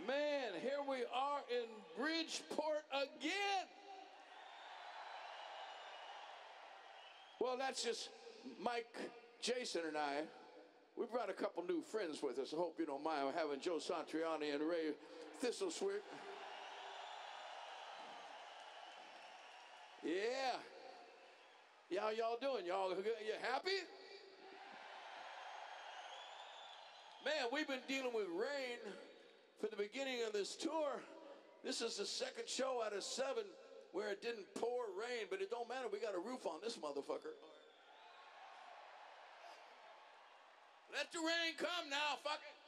Man, here we are in Bridgeport again. Well, that's just Mike, Jason, and I. We brought a couple new friends with us. I hope you don't mind having Joe Santriani and Ray Thistleswift. Yeah. How y'all doing? Y'all you happy? Man, we've been dealing with rain for the beginning of this tour. This is the second show out of 7 where it didn't pour rain, but it don't matter. We got a roof on this motherfucker. Let the rain come now, fuck it.